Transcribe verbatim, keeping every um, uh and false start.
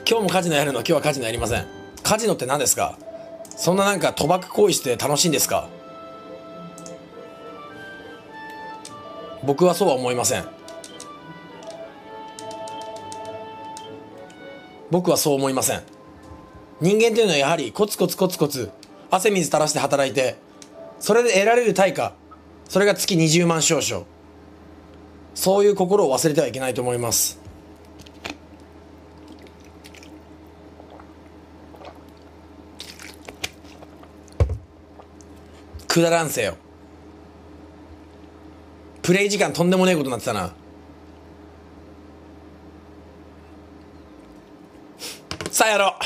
今日もカジノやるの？今日はカジノやりません。カジノって何ですか？そんななんか賭博行為して楽しいんですか？僕はそうは思いません。僕はそう思いません。人間というのはやはりコツコツコツコツ汗水垂らして働いて、それで得られる対価、それが月にじゅうまん少々、そういう心を忘れてはいけないと思います。くだらんせよ。プレイ時間とんでもねえことになってたな。さあやろう。